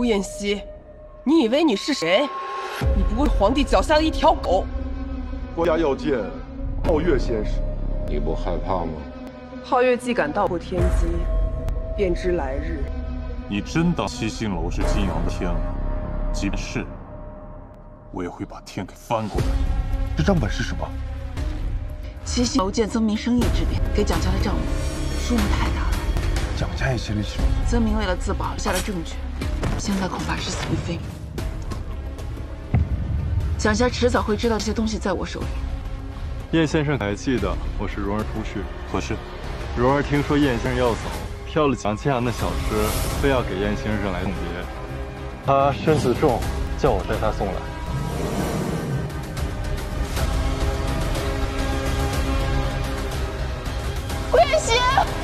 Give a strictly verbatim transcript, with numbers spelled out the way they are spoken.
燕西，你以为你是谁？你不过是皇帝脚下的一条狗。 国家要见皓月先生， 你不害怕吗？ 皓月既敢道破天机，便知来日。 你真当七星楼是金阳的天了？即便是，我也会把天给翻过来。 这账本是什么？ 七星楼见曾明生意之变，给蒋家的账目数目太大了。 蒋家也心里许。 曾明为了自保留下了证据，现在恐怕是死于非命。蒋家迟早会知道这些东西在我手里。 燕先生还记得我是蓉儿同事。 何事？ 蓉儿听说燕先生要走，挑了蒋家的小吃，非要给燕先生来送别。他身子重，叫我带他送来。 顾燕西。